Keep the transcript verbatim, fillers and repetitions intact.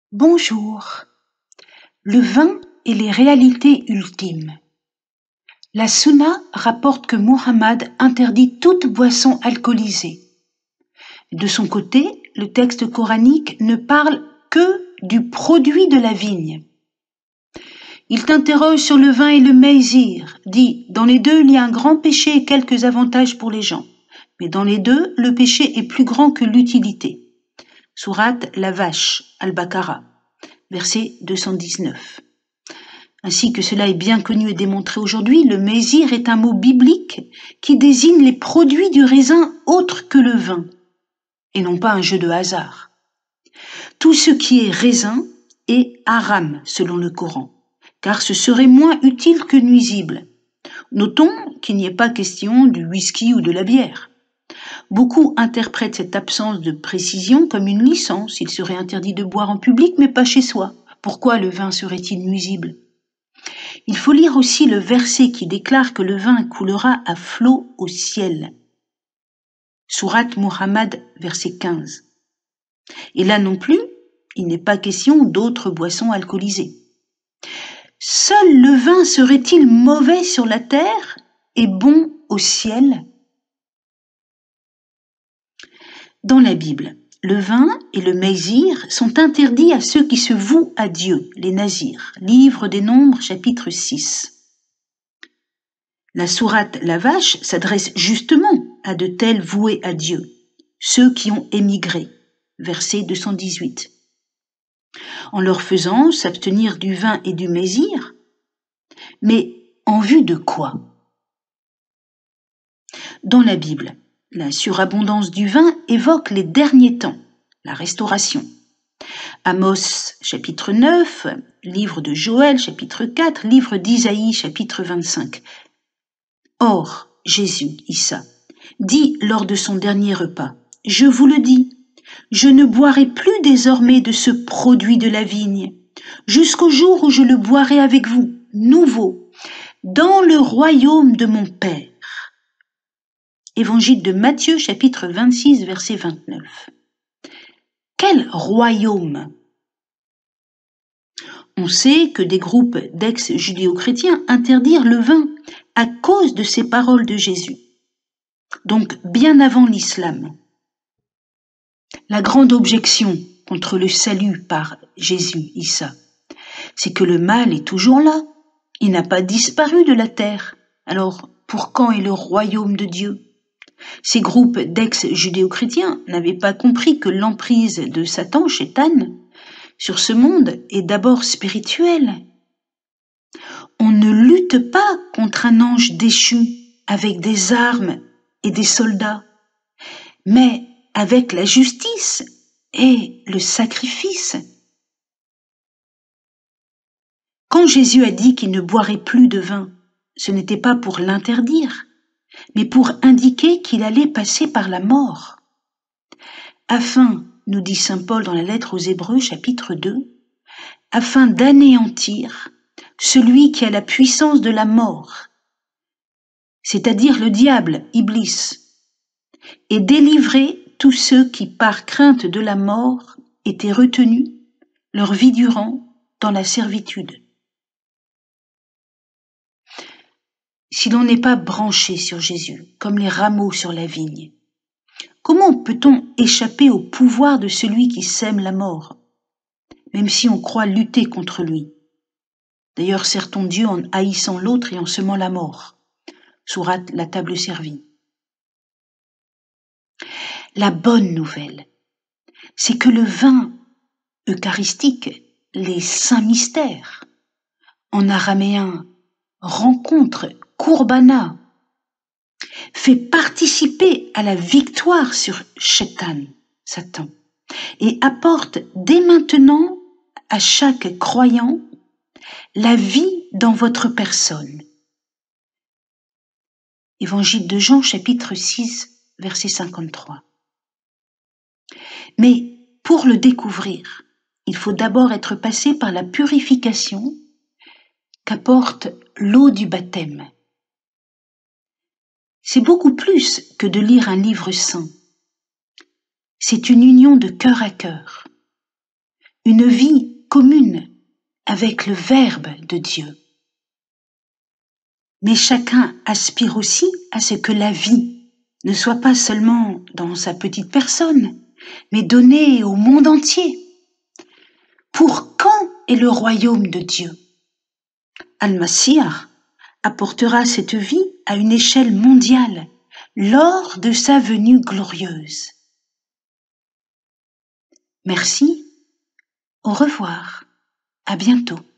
Bonjour. Le vin et les réalités ultimes. La Sunna rapporte que Muhammad interdit toute boisson alcoolisée. De son côté, le texte coranique ne parle que du produit de la vigne. Il t'interroge sur le vin et le maïzir, dit « Dans les deux, il y a un grand péché et quelques avantages pour les gens. Mais dans les deux, le péché est plus grand que l'utilité. » Sourate La Vache, Al-Baqarah, verset deux cent dix-neuf. Ainsi que cela est bien connu et démontré aujourd'hui, le maïzir est un mot biblique qui désigne les produits du raisin autres que le vin, et non pas un jeu de hasard. Tout ce qui est raisin est haram selon le Coran, car ce serait moins utile que nuisible. Notons qu'il n'y est pas question du whisky ou de la bière. Beaucoup interprètent cette absence de précision comme une licence. Il serait interdit de boire en public, mais pas chez soi. Pourquoi le vin serait-il nuisible ? Il faut lire aussi le verset qui déclare que le vin coulera à flot au ciel. Sourate Muhammad, verset quinze. Et là non plus, il n'est pas question d'autres boissons alcoolisées. Seul le vin serait-il mauvais sur la terre et bon au ciel ? Dans la Bible, le vin et le maïzir sont interdits à ceux qui se vouent à Dieu, les nazirs. Livre des Nombres, chapitre six. La sourate La Vache s'adresse justement à de tels voués à Dieu, ceux qui ont émigré. Verset deux cent dix-huit. En leur faisant s'abstenir du vin et du maïzir, mais en vue de quoi ? Dans la Bible, la surabondance du vin évoque les derniers temps, la restauration. Amos, chapitre neuf, livre de Joël, chapitre quatre, livre d'Isaïe, chapitre vingt-cinq. Or, Jésus, Issa, dit lors de son dernier repas, « Je vous le dis, je ne boirai plus désormais de ce produit de la vigne, jusqu'au jour où je le boirai avec vous, nouveau, dans le royaume de mon Père. » Évangile de Matthieu, chapitre vingt-six, verset vingt-neuf. Quel royaume ? On sait que des groupes d'ex-judéo-chrétiens interdirent le vin à cause de ces paroles de Jésus, donc bien avant l'islam. La grande objection contre le salut par Jésus, Issa, c'est que le mal est toujours là, il n'a pas disparu de la terre. Alors, pour quand est le royaume de Dieu ? Ces groupes d'ex-judéo-chrétiens n'avaient pas compris que l'emprise de Satan, Shaitan, sur ce monde est d'abord spirituelle. On ne lutte pas contre un ange déchu avec des armes et des soldats, mais avec la justice et le sacrifice. Quand Jésus a dit qu'il ne boirait plus de vin, ce n'était pas pour l'interdire, mais pour indiquer qu'il allait passer par la mort. Afin, nous dit saint Paul dans la lettre aux Hébreux, chapitre deux, afin d'anéantir celui qui a la puissance de la mort, c'est-à-dire le diable, Iblis, et délivrer tous ceux qui, par crainte de la mort, étaient retenus, leur vie durant, dans la servitude. Si l'on n'est pas branché sur Jésus, comme les rameaux sur la vigne, comment peut-on échapper au pouvoir de celui qui sème la mort, même si on croit lutter contre lui ? D'ailleurs, sert-on Dieu en haïssant l'autre et en semant la mort ? Sourate La Table Servie. La bonne nouvelle, c'est que le vin eucharistique, les saints mystères, en araméen rencontre, Kurbana, fait participer à la victoire sur Shaitan, Satan, et apporte dès maintenant à chaque croyant la vie dans votre personne. Évangile de Jean, chapitre six, verset cinquante-trois. Mais pour le découvrir, il faut d'abord être passé par la purification qu'apporte l'eau du baptême. C'est beaucoup plus que de lire un livre saint. C'est une union de cœur à cœur. une vie commune avec le Verbe de Dieu. Mais chacun aspire aussi à ce que la vie ne soit pas seulement dans sa petite personne, mais donnée au monde entier. Pour quand est le royaume de Dieu? Al-Masih apportera cette vie à une échelle mondiale lors de sa venue glorieuse. Merci, au revoir, à bientôt.